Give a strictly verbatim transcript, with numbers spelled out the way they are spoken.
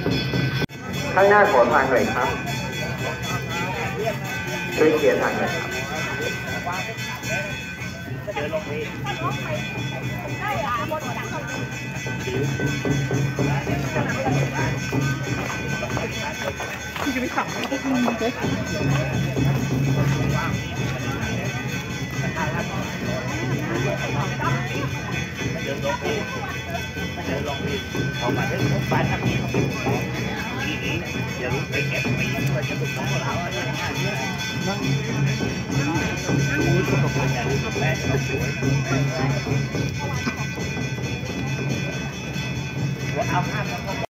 ข้างหน้าขอทางหน่อยครับช่วยเคลียร์ทางหน่อยครับที่จะไปขับก็คือมันเจ๊เดินลงพี่เดินลงพี่พอมาได้ผมบ้านทำนี้เขาเป็นของทีนี้เดี๋ยวไปเก็บปีมันจะถูกต้องเราอะไรอย่างเงี้ยนั่งดูสุขภาพอย่างนี้แม่เราสวยว่าเอาภาพแล้วก็